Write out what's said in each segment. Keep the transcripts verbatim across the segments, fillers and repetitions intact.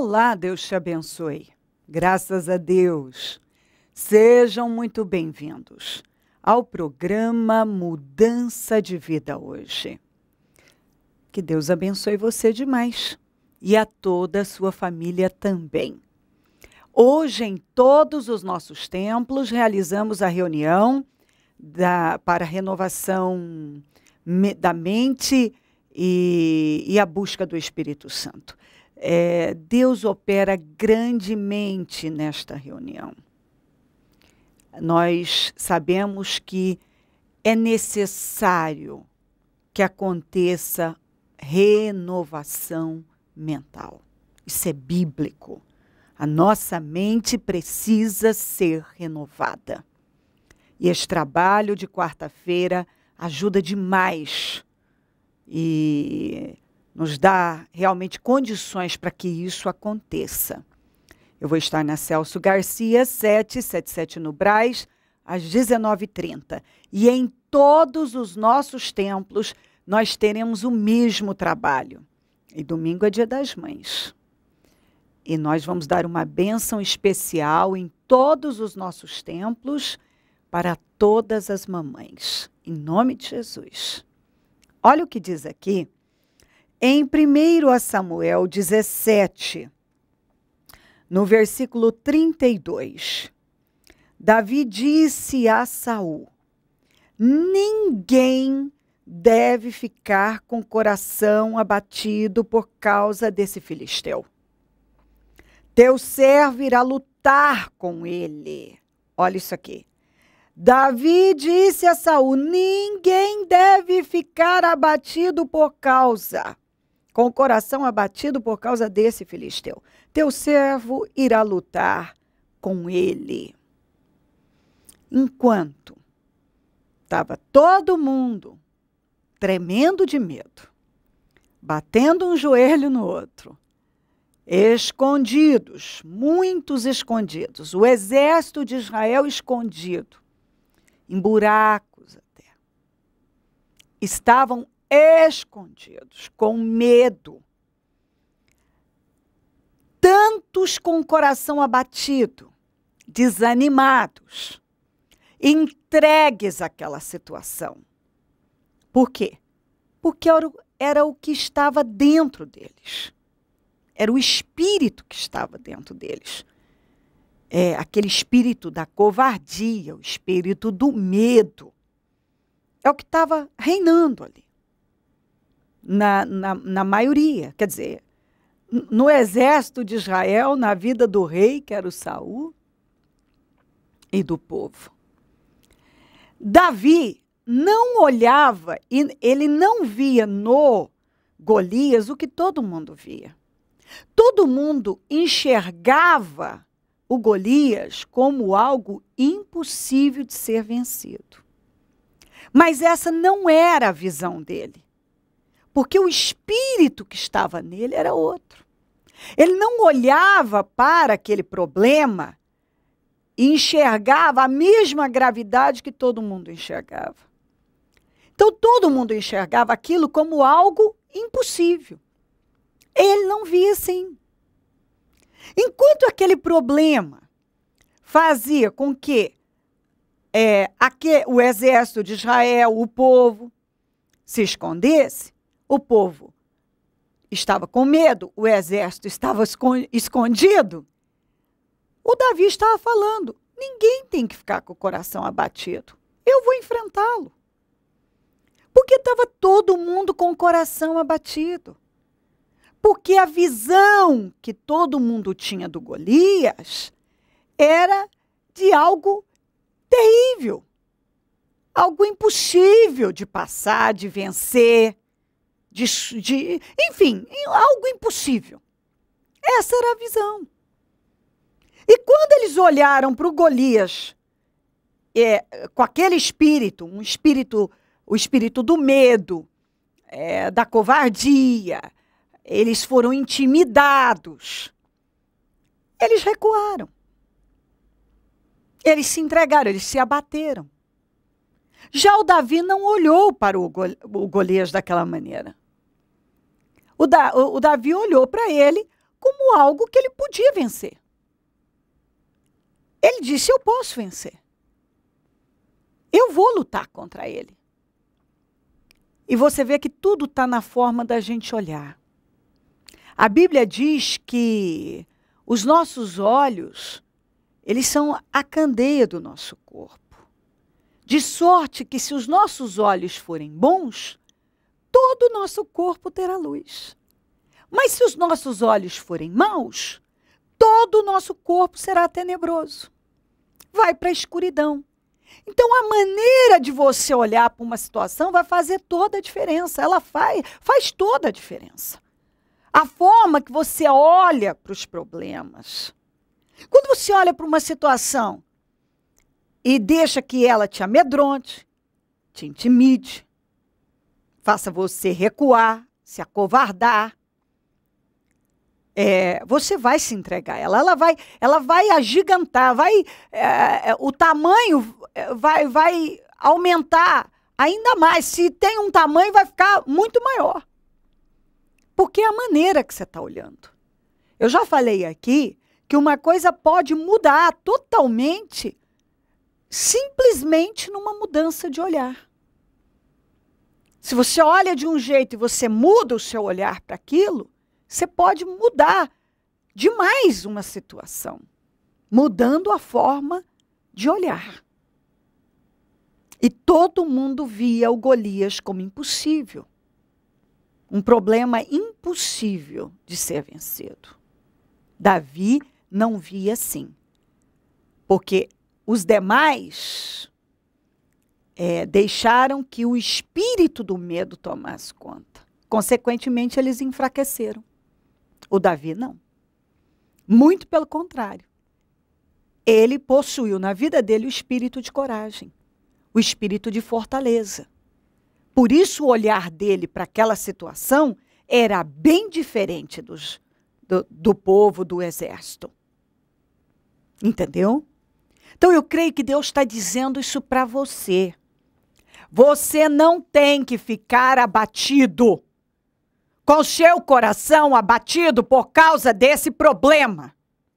Olá, Deus te abençoe. Graças a Deus. Sejam muito bem-vindos ao programa Mudança de Vida hoje. Que Deus abençoe você demais e a toda a sua família também. Hoje, em todos os nossos templos, realizamos a reunião da, para a renovação me, da mente e, e a busca do Espírito Santo. É, Deus opera grandemente nesta reunião. Nós sabemos que é necessário que aconteça renovação mental. Isso é bíblico. A nossa mente precisa ser renovada. E esse trabalho de quarta-feira ajuda demais e nos dá realmente condições para que isso aconteça. Eu vou estar na Celso Garcia, setecentos e setenta e sete no Brás, às dezenove e trinta. E em todos os nossos templos, nós teremos o mesmo trabalho. E domingo é Dia das Mães. E nós vamos dar uma bênção especial em todos os nossos templos para todas as mamães. Em nome de Jesus. Olha o que diz aqui. Em primeiro Samuel dezessete, no versículo trinta e dois, Davi disse a Saul: ninguém deve ficar com o coração abatido por causa desse filisteu. Teu servo irá lutar com ele. Olha isso aqui. Davi disse a Saul: ninguém deve ficar abatido por causa, com o coração abatido por causa desse filisteu. Teu servo irá lutar com ele. Enquanto estava todo mundo tremendo de medo, batendo um joelho no outro, escondidos, muitos escondidos, o exército de Israel escondido, em buracos até, estavam escondidos, com medo. Tantos com o coração abatido, desanimados, entregues àquela situação. Por quê? Porque era, era o que estava dentro deles. Era o espírito que estava dentro deles. É aquele espírito da covardia, o espírito do medo. É o que estava reinando ali. Na, na, na maioria, quer dizer, no exército de Israel, na vida do rei, que era o Saul, e do povo. Davi não olhava, e ele não via no Golias o que todo mundo via. Todo mundo enxergava o Golias como algo impossível de ser vencido. Mas essa não era a visão dele. Porque o espírito que estava nele era outro. Ele não olhava para aquele problema e enxergava a mesma gravidade que todo mundo enxergava. Então, todo mundo enxergava aquilo como algo impossível. Ele não via assim. Enquanto aquele problema fazia com que é, aquele, o exército de Israel, o povo, se escondesse, o povo estava com medo, o exército estava escondido, o Davi estava falando: ninguém tem que ficar com o coração abatido. Eu vou enfrentá-lo. Porque estava todo mundo com o coração abatido. Porque a visão que todo mundo tinha do Golias era de algo terrível. Algo impossível de passar, de vencer. De, de, enfim, algo impossível. Essa era a visão. E quando eles olharam para o Golias, é, com aquele espírito, um espírito, o espírito do medo, é, da covardia, eles foram intimidados. Eles recuaram. Eles se entregaram, eles se abateram. Já o Davi não olhou para o, Gol, o Golias daquela maneira. O, da, o, o Davi olhou para ele como algo que ele podia vencer. Ele disse, eu posso vencer. Eu vou lutar contra ele. E você vê que tudo está na forma da gente olhar. A Bíblia diz que os nossos olhos, eles são a candeia do nosso corpo. De sorte que se os nossos olhos forem bons, todo o nosso corpo terá luz. Mas se os nossos olhos forem maus, todo o nosso corpo será tenebroso. Vai para a escuridão. Então, a maneira de você olhar para uma situação vai fazer toda a diferença. Ela faz, faz toda a diferença. A forma que você olha para os problemas. Quando você olha para uma situação e deixa que ela te amedronte, te intimide, faça você recuar, se acovardar, É, você vai se entregar a ela, ela vai, ela vai agigantar, vai, é, o tamanho vai, vai aumentar ainda mais. Se tem um tamanho, vai ficar muito maior. Porque é a maneira que você está olhando. Eu já falei aqui que uma coisa pode mudar totalmente, simplesmente numa mudança de olhar. Se você olha de um jeito e você muda o seu olhar para aquilo, você pode mudar demais uma situação, mudando a forma de olhar. E todo mundo via o Golias como impossível. Um problema impossível de ser vencido. Davi não via assim. Porque os demais é, deixaram que o espírito do medo tomasse conta. Consequentemente, eles enfraqueceram. O Davi não. Muito pelo contrário. Ele possuiu na vida dele o espírito de coragem, o espírito de fortaleza. Por isso o olhar dele para aquela situação era bem diferente dos, do, do povo, do exército. Entendeu? Então eu creio que Deus está dizendo isso para você. Você não tem que ficar abatido, com o seu coração abatido por causa desse problema.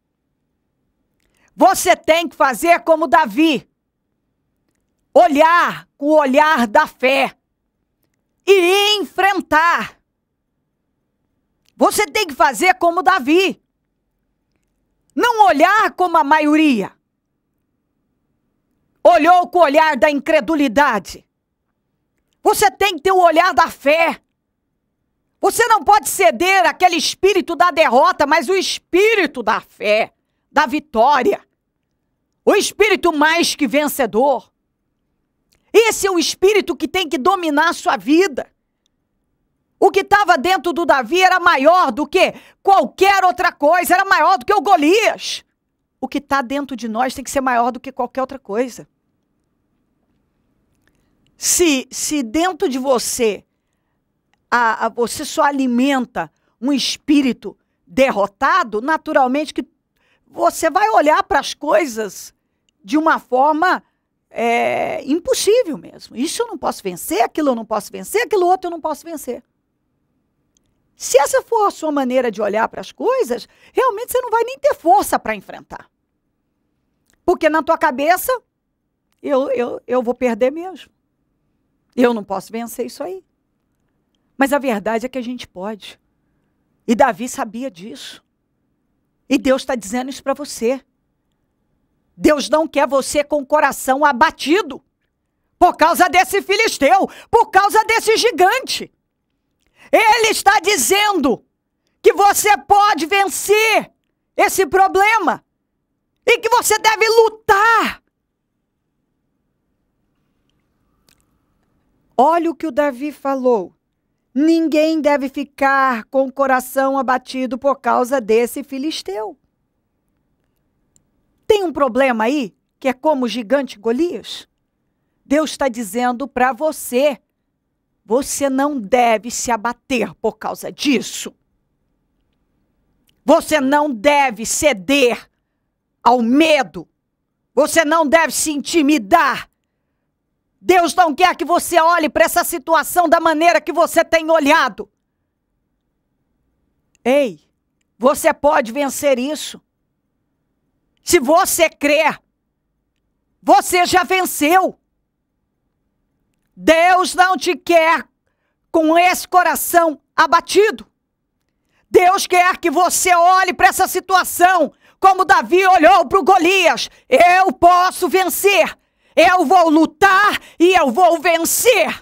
Você tem que fazer como Davi. Olhar com o olhar da fé. E enfrentar. Você tem que fazer como Davi. Não olhar como a maioria. Olhou com o olhar da incredulidade. Você tem que ter o olhar da fé. Você não pode ceder àquele espírito da derrota, mas o espírito da fé, da vitória. O espírito mais que vencedor. Esse é o espírito que tem que dominar a sua vida. O que estava dentro do Davi era maior do que qualquer outra coisa, era maior do que o Golias. O que está dentro de nós tem que ser maior do que qualquer outra coisa. Se, se dentro de você, a, a, você só alimenta um espírito derrotado, naturalmente que você vai olhar para as coisas de uma forma é, impossível mesmo. Isso eu não posso vencer, aquilo eu não posso vencer, aquilo outro eu não posso vencer. Se essa for a sua maneira de olhar para as coisas, realmente você não vai nem ter força para enfrentar. Porque na tua cabeça, eu, eu, eu vou perder mesmo. Eu não posso vencer isso aí. Mas a verdade é que a gente pode. E Davi sabia disso. E Deus está dizendo isso para você. Deus não quer você com o coração abatido por causa desse filisteu, por causa desse gigante. Ele está dizendo que você pode vencer esse problema e que você deve lutar. Olha o que o Davi falou. Ninguém deve ficar com o coração abatido por causa desse filisteu. Tem um problema aí, que é como o gigante Golias? Deus está dizendo para você, você não deve se abater por causa disso. Você não deve ceder ao medo. Você não deve se intimidar. Deus não quer que você olhe para essa situação da maneira que você tem olhado. Ei, você pode vencer isso. Se você crer, você já venceu. Deus não te quer com esse coração abatido. Deus quer que você olhe para essa situação como Davi olhou para o Golias. Eu posso vencer. Eu vou lutar e eu vou vencer.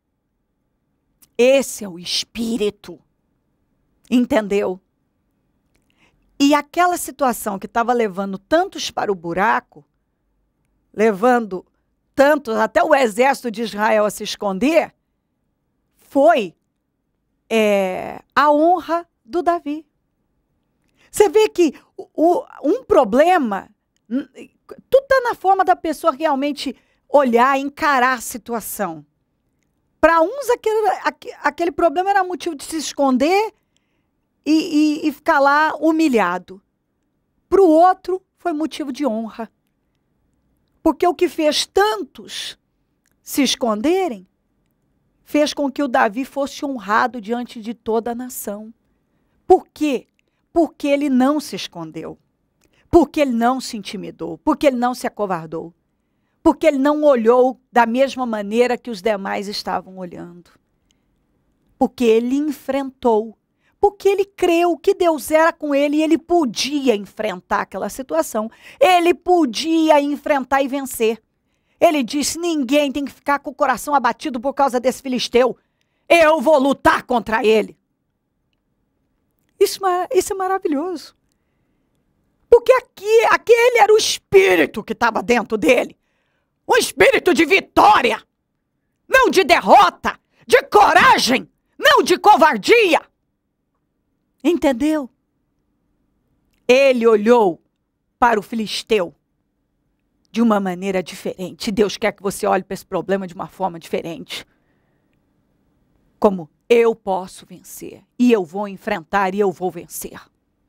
Esse é o espírito. Entendeu? E aquela situação que estava levando tantos para o buraco, levando tantos, até o exército de Israel a se esconder, foi é, a honra do Davi. Você vê que o, um problema, tudo está na forma da pessoa realmente olhar, encarar a situação. Para uns, aquele, aquele problema era motivo de se esconder e, e, e ficar lá humilhado. Para o outro, foi motivo de honra. Porque o que fez tantos se esconderem, fez com que o Davi fosse honrado diante de toda a nação. Por quê? Porque ele não se escondeu. Porque ele não se intimidou. Porque ele não se acovardou. Porque ele não olhou da mesma maneira que os demais estavam olhando. Porque ele enfrentou. Porque ele creu que Deus era com ele e ele podia enfrentar aquela situação. Ele podia enfrentar e vencer. Ele disse, ninguém tem que ficar com o coração abatido por causa desse filisteu. Eu vou lutar contra ele. Isso, isso é maravilhoso. Porque aqui, aquele era o espírito que estava dentro dele. Um espírito de vitória. Não de derrota. De coragem. Não de covardia. Entendeu? Ele olhou para o filisteu de uma maneira diferente. Deus quer que você olhe para esse problema de uma forma diferente. Como eu posso vencer. E eu vou enfrentar e eu vou vencer.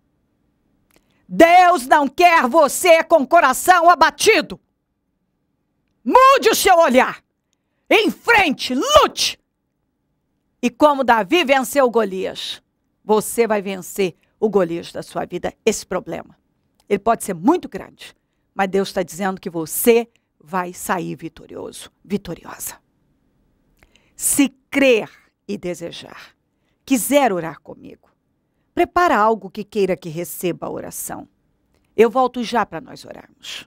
Deus não quer você com o coração abatido. Mude o seu olhar. Enfrente, lute. E como Davi venceu Golias, você vai vencer o Golias da sua vida, esse problema. Ele pode ser muito grande, mas Deus está dizendo que você vai sair vitorioso, vitoriosa. Se crer e desejar, quiser orar comigo, prepara algo que queira que receba a oração. Eu volto já para nós orarmos.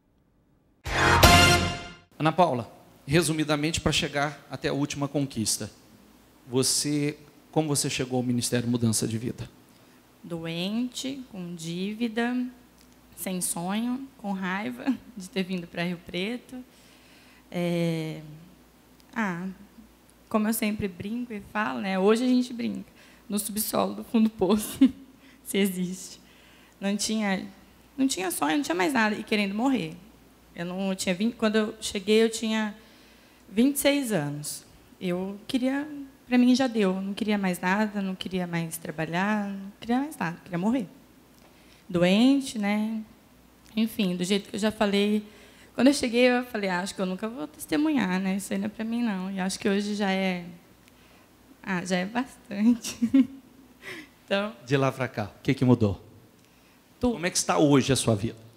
Ana Paula, resumidamente, para chegar até a última conquista, você, como você chegou ao Ministério Mudança de Vida? Doente, com dívida, sem sonho, com raiva de ter vindo para Rio Preto. É... Ah, como eu sempre brinco e falo, né? Hoje a gente brinca, no subsolo do fundo do poço, se existe. Não tinha, não tinha sonho, não tinha mais nada, e querendo morrer. Eu não tinha vinte, quando eu cheguei, eu tinha vinte e seis anos. Eu queria, para mim já deu, não queria mais nada, não queria mais trabalhar, não queria mais nada, queria morrer. Doente, né? Enfim, do jeito que eu já falei, quando eu cheguei, eu falei, ah, acho que eu nunca vou testemunhar, né? Isso aí não é para mim, não. E acho que hoje já é, ah, já é bastante. Então, de lá para cá, o que, que mudou? Tu. Como é que está hoje a sua vida?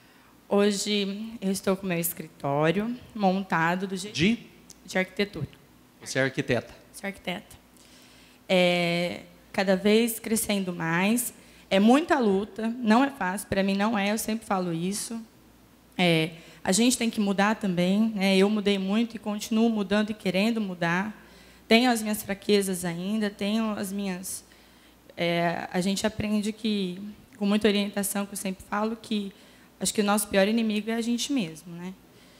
Hoje eu estou com o meu escritório montado do jeito de, de arquitetura. Você é arquiteta? Sou arquiteta. É, cada vez crescendo mais. É muita luta, não é fácil, para mim não é, eu sempre falo isso. É, a gente tem que mudar também, né? Eu mudei muito e continuo mudando e querendo mudar. Tenho as minhas fraquezas ainda, tenho as minhas... É, a gente aprende que, com muita orientação, que eu sempre falo, que acho que o nosso pior inimigo é a gente mesmo, né?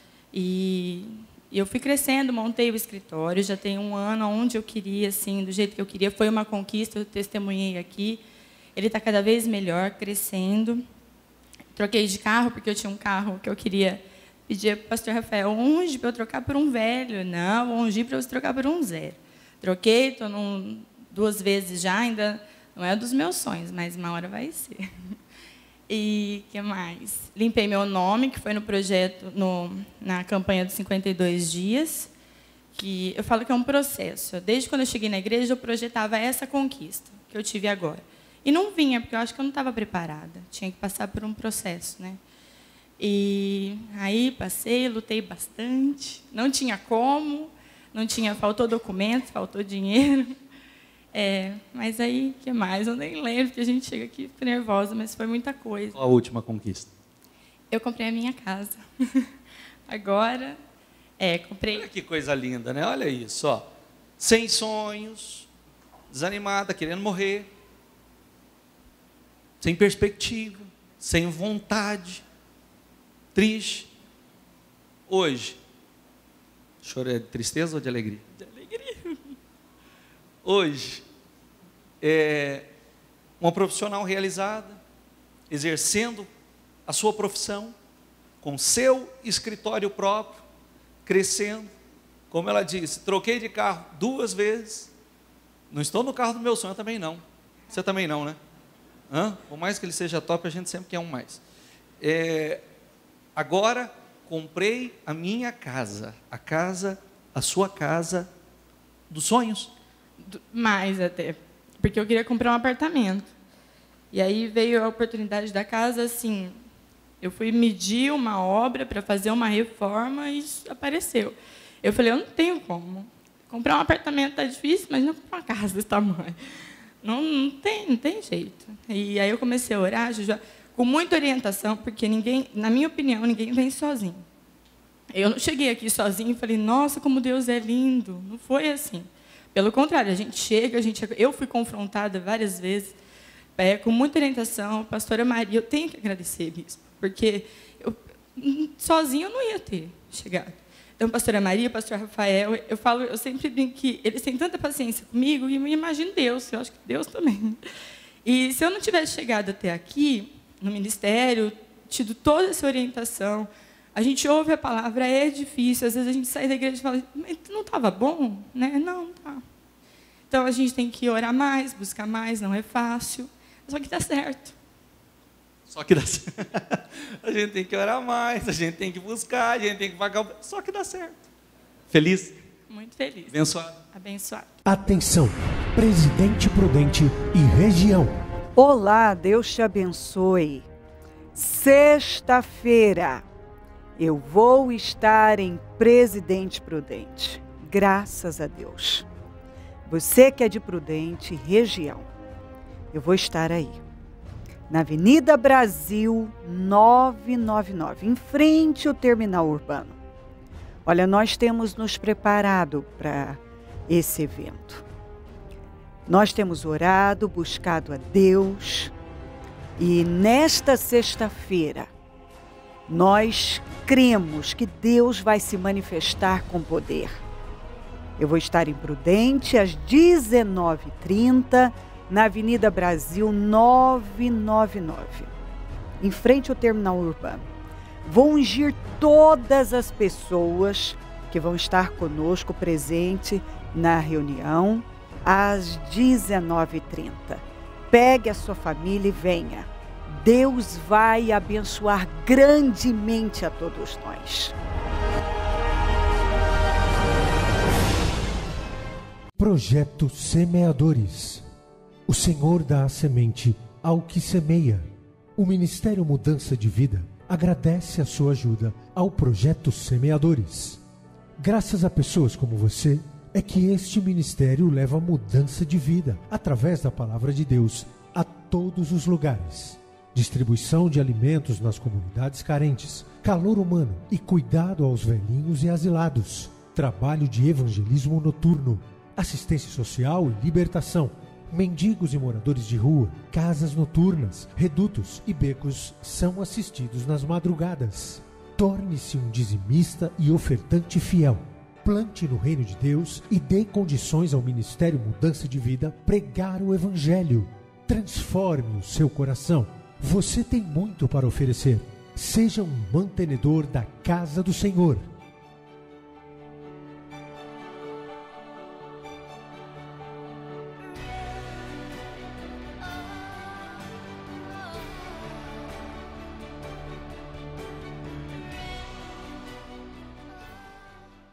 E eu fui crescendo, montei o escritório, já tem um ano onde eu queria, assim, do jeito que eu queria. Foi uma conquista, eu testemunhei aqui. Ele está cada vez melhor, crescendo. Troquei de carro, porque eu tinha um carro que eu queria pedir para o pastor Rafael, unge para eu trocar por um velho. Não, ungi para eu trocar por um zero. Troquei, estou num, duas vezes já, ainda não é dos meus sonhos, mas uma hora vai ser. E o que mais? Limpei meu nome, que foi no projeto, no, na campanha dos cinquenta e dois dias, que eu falo que é um processo. Desde quando eu cheguei na igreja, eu projetava essa conquista que eu tive agora. E não vinha, porque eu acho que eu não estava preparada. Tinha que passar por um processo, né? E aí passei, lutei bastante. Não tinha como, não tinha, faltou documentos, faltou dinheiro. É, mas aí, o que mais? Eu nem lembro, porque a gente chega aqui fica nervosa, mas foi muita coisa. Qual a última conquista? Eu comprei a minha casa. Agora, é, comprei... Olha que coisa linda, né? Olha isso, ó. Sem sonhos, desanimada, querendo morrer, sem perspectiva, sem vontade, triste. Hoje, choro é de tristeza ou de alegria? De alegria. Hoje, é uma profissional realizada, exercendo a sua profissão, com seu escritório próprio, crescendo. Como ela disse, troquei de carro duas vezes. Não estou no carro do meu sonho, eu também não. Você também não, né? Hã? Por mais que ele seja top, a gente sempre quer um mais. É, agora, comprei a minha casa, a casa, a sua casa dos sonhos. Mais até, porque eu queria comprar um apartamento. E aí veio a oportunidade da casa, assim, eu fui medir uma obra para fazer uma reforma e isso apareceu. Eu falei, eu não tenho como. Comprar um apartamento está difícil, mas não comprar uma casa desse tamanho. Não, não, tem, não tem jeito. E aí eu comecei a orar, já, com muita orientação, porque ninguém, na minha opinião, ninguém vem sozinho. Eu não cheguei aqui sozinho e falei, nossa, como Deus é lindo. Não foi assim. Pelo contrário, a gente chega, a gente, eu fui confrontada várias vezes, é, com muita orientação, a pastora Maria, eu tenho que agradecer isso, porque eu, sozinho eu não ia ter chegado. Então, a pastora Maria, o pastor Rafael, eu falo, eu sempre brinco que eles têm tanta paciência comigo, e eu imagino Deus, eu acho que Deus também. E se eu não tivesse chegado até aqui, no ministério, tido toda essa orientação, a gente ouve a palavra, é difícil, às vezes a gente sai da igreja e fala, mas não estava bom? Né? Não, não está. Então, a gente tem que orar mais, buscar mais, não é fácil, só que dá certo. Só que dá certo. A gente tem que orar mais, a gente tem que buscar, a gente tem que pagar o... Só que dá certo. Feliz? Muito feliz. Abençoado. Abençoado. Atenção, Presidente Prudente e região. Olá, Deus te abençoe. Sexta-feira, eu vou estar em Presidente Prudente. Graças a Deus. Você que é de Prudente, região, eu vou estar aí. Na Avenida Brasil novecentos e noventa e nove, em frente ao terminal urbano. Olha, nós temos nos preparado para esse evento. Nós temos orado, buscado a Deus, e nesta sexta-feira, nós cremos que Deus vai se manifestar com poder. Eu vou estar em Prudente às dezenove e trinta, na Avenida Brasil novecentos e noventa e nove, em frente ao terminal urbano. Vou ungir todas as pessoas que vão estar conosco presente na reunião às dezenove e trinta. Pegue a sua família e venha. Deus vai abençoar grandemente a todos nós. Projeto Semeadores. O Senhor dá a semente ao que semeia. O Ministério Mudança de Vida agradece a sua ajuda ao Projeto Semeadores. Graças a pessoas como você, é que este ministério leva mudança de vida através da Palavra de Deus a todos os lugares. Distribuição de alimentos nas comunidades carentes, calor humano e cuidado aos velhinhos e asilados. Trabalho de evangelismo noturno, assistência social e libertação. Mendigos e moradores de rua, casas noturnas, redutos e becos são assistidos nas madrugadas. Torne-se um dizimista e ofertante fiel. Plante no reino de Deus e dê condições ao Ministério Mudança de Vida pregar o Evangelho. Transforme o seu coração. Você tem muito para oferecer. Seja um mantenedor da casa do Senhor.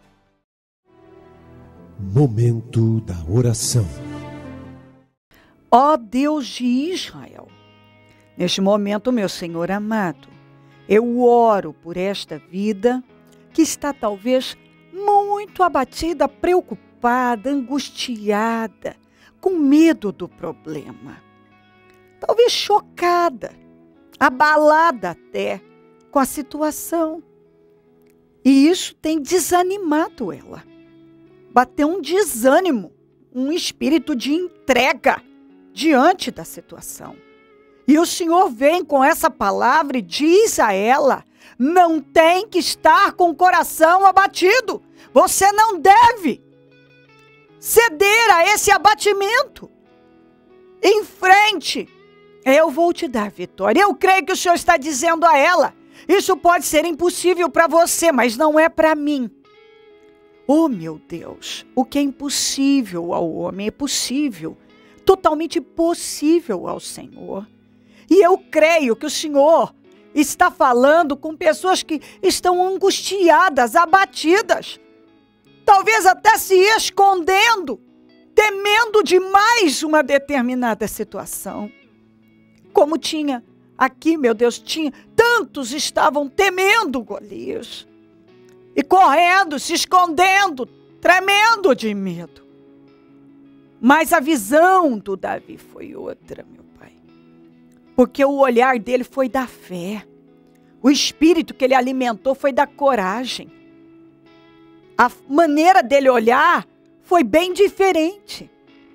Momento da oração. Ó Deus de Israel, neste momento, meu Senhor amado, eu oro por esta vida que está talvez muito abatida, preocupada, angustiada, com medo do problema. Talvez chocada, abalada até com a situação. E isso tem desanimado ela. Bateu um desânimo, um espírito de entrega diante da situação. E o Senhor vem com essa palavra e diz a ela: não tem que estar com o coração abatido. Você não deve ceder a esse abatimento. Em frente, eu vou te dar vitória. Eu creio que o Senhor está dizendo a ela: isso pode ser impossível para você, mas não é para mim. Oh, meu Deus, o que é impossível ao homem é possível, totalmente possível ao Senhor. E eu creio que o Senhor está falando com pessoas que estão angustiadas, abatidas, talvez até se escondendo, temendo demais uma determinada situação. Como tinha aqui, meu Deus, tinha, tantos estavam temendo Golias, e correndo, se escondendo, tremendo de medo. Mas a visão do Davi foi outra, meu pai. Porque o olhar dele foi da fé. O espírito que ele alimentou foi da coragem. A maneira dele olhar foi bem diferente.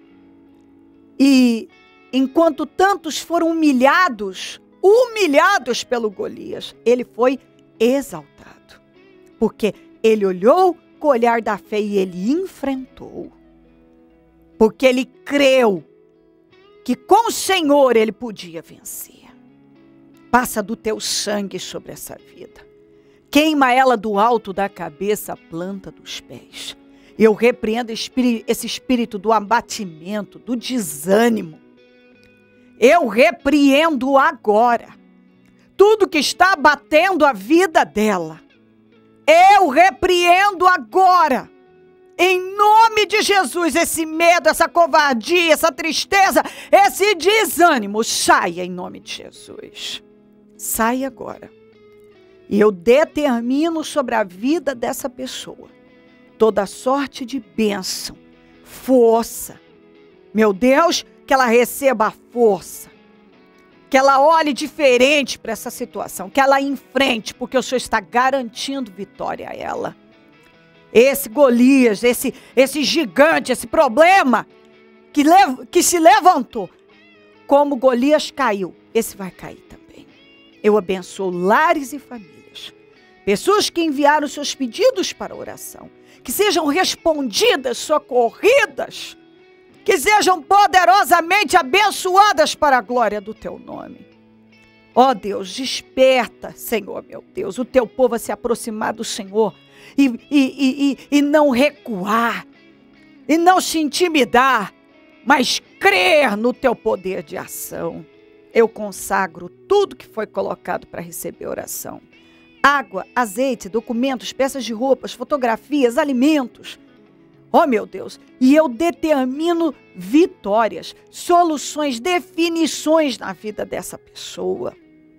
E enquanto tantos foram humilhados, humilhados pelo Golias, ele foi exaltado. Porque ele olhou com o olhar da fé e ele enfrentou. Porque ele creu que com o Senhor ele podia vencer. Passa do teu sangue sobre essa vida. Queima ela do alto da cabeça à planta dos pés. Eu repreendo esse espírito do abatimento, do desânimo. Eu repreendo agora tudo que está abatendo a vida dela. Eu repreendo agora, em nome de Jesus, esse medo, essa covardia, essa tristeza, esse desânimo. Saia em nome de Jesus. Saia agora. E eu determino sobre a vida dessa pessoa toda sorte de bênção, força. Meu Deus, que ela receba a força. Que ela olhe diferente para essa situação, que ela enfrente, porque o Senhor está garantindo vitória a ela. Esse Golias, esse, esse gigante, esse problema que, lev, que se levantou, como Golias caiu, esse vai cair também. Eu abençoo lares e famílias, pessoas que enviaram seus pedidos para oração, que sejam respondidas, socorridas, que sejam poderosamente abençoadas para a glória do teu nome. Ó oh Deus, desperta, Senhor, meu Deus, o teu povo a se aproximar do Senhor e, e, e, e, e não recuar, e não se intimidar, mas crer no teu poder de ação. Eu consagro tudo que foi colocado para receber oração. Água, azeite, documentos, peças de roupas, fotografias, alimentos. Oh, meu Deus, e eu determino vitórias, soluções, definições na vida dessa pessoa.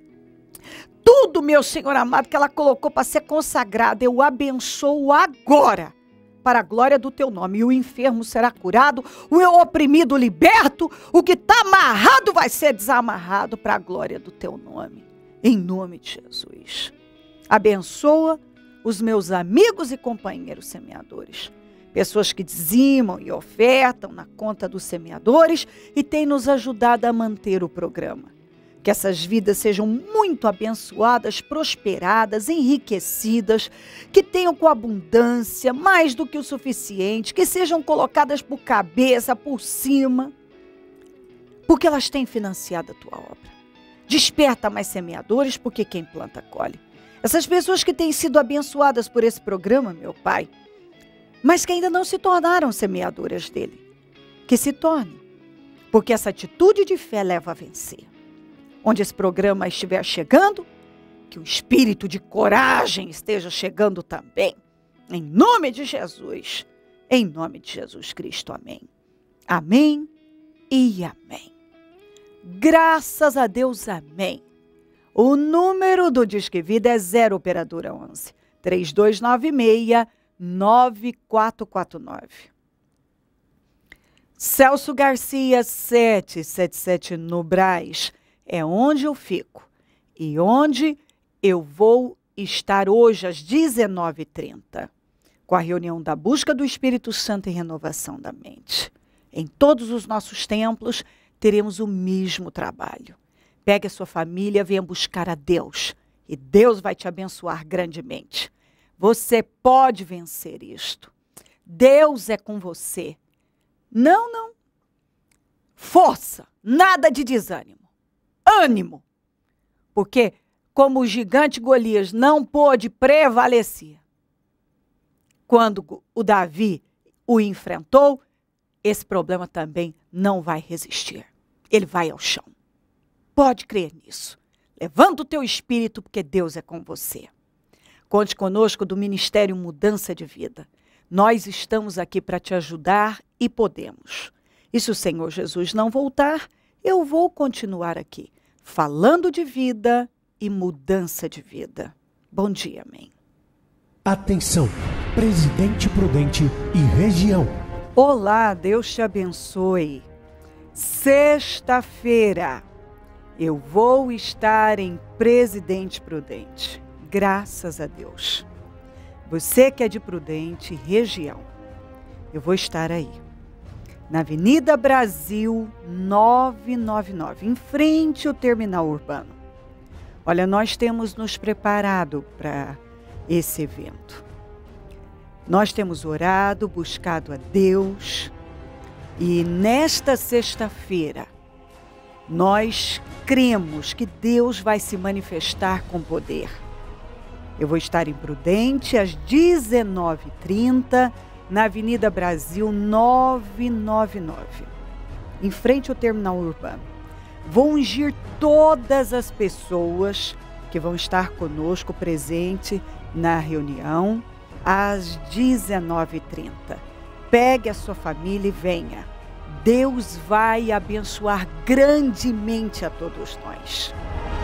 Tudo, meu Senhor amado, que ela colocou para ser consagrado, eu abençoo agora, para a glória do teu nome. E o enfermo será curado, o oprimido liberto, o que está amarrado vai ser desamarrado para a glória do teu nome. Em nome de Jesus. Abençoa os meus amigos e companheiros semeadores. Pessoas que dizimam e ofertam na conta dos semeadores e têm nos ajudado a manter o programa. Que essas vidas sejam muito abençoadas, prosperadas, enriquecidas, que tenham com abundância, mais do que o suficiente, que sejam colocadas por cabeça, por cima, porque elas têm financiado a tua obra. Desperta mais semeadores, porque quem planta colhe. Essas pessoas que têm sido abençoadas por esse programa, meu Pai, mas que ainda não se tornaram semeadoras dele, que se tornem, porque essa atitude de fé leva a vencer. Onde esse programa estiver chegando, que o espírito de coragem esteja chegando também, em nome de Jesus, em nome de Jesus Cristo, amém. Amém e amém. Graças a Deus, amém. O número do Disque Vida é zero operadora onze, três dois nove seis, nove quatro quatro nove. Celso Garcia, setecentos e setenta e sete no Brás, é onde eu fico e onde eu vou estar hoje às dezenove e trinta, com a reunião da busca do Espírito Santo e renovação da mente. Em todos os nossos templos teremos o mesmo trabalho. Pegue a sua família, venha buscar a Deus e Deus vai te abençoar grandemente. Você pode vencer isto. Deus é com você. Não, não. Força, nada de desânimo. Ânimo. Porque como o gigante Golias não pôde prevalecer quando o Davi o enfrentou, esse problema também não vai resistir. Ele vai ao chão. Pode crer nisso. Levanta o teu espírito, porque Deus é com você. Conte conosco do Ministério Mudança de Vida. Nós estamos aqui para te ajudar e podemos. E se o Senhor Jesus não voltar, eu vou continuar aqui, falando de vida e mudança de vida. Bom dia, amém. Atenção, Presidente Prudente e região. Olá, Deus te abençoe. Sexta-feira eu vou estar em Presidente Prudente, graças a Deus. Você que é de Prudente, região, eu vou estar aí, na Avenida Brasil novecentos e noventa e nove, em frente ao terminal urbano. Olha, nós temos nos preparado para esse evento. Nós temos orado, buscado a Deus e nesta sexta-feira nós cremos que Deus vai se manifestar com poder. Eu vou estar em Prudente às dezenove e trinta, na Avenida Brasil novecentos e noventa e nove, em frente ao terminal urbano. Vou ungir todas as pessoas que vão estar conosco presente na reunião às dezenove e trinta. Pegue a sua família e venha. Deus vai abençoar grandemente a todos nós.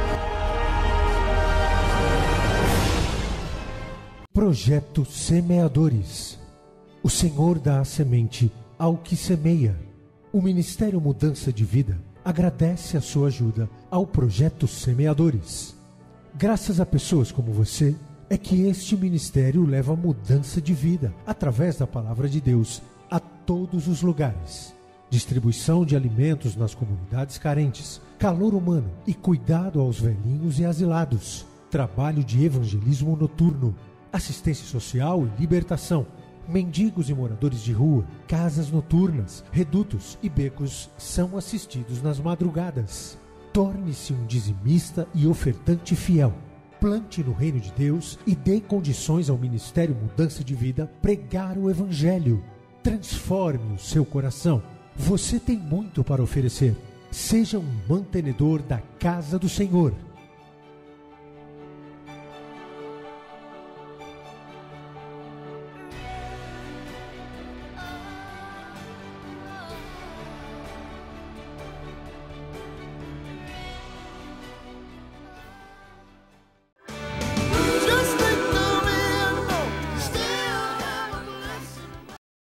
Projeto Semeadores. O Senhor dá a semente ao que semeia. O Ministério Mudança de Vida agradece a sua ajuda ao Projeto Semeadores. Graças a pessoas como você, é que este ministério leva mudança de vida, através da Palavra de Deus, a todos os lugares. Distribuição de alimentos nas comunidades carentes, calor humano e cuidado aos velhinhos e asilados. Trabalho de evangelismo noturno, assistência social e libertação. Mendigos e moradores de rua, casas noturnas, redutos e becos são assistidos nas madrugadas. Torne-se um dizimista e ofertante fiel. Plante no reino de Deus e dê condições ao Ministério Mudança de Vida pregar o Evangelho. Transforme o seu coração. Você tem muito para oferecer. Seja um mantenedor da casa do Senhor.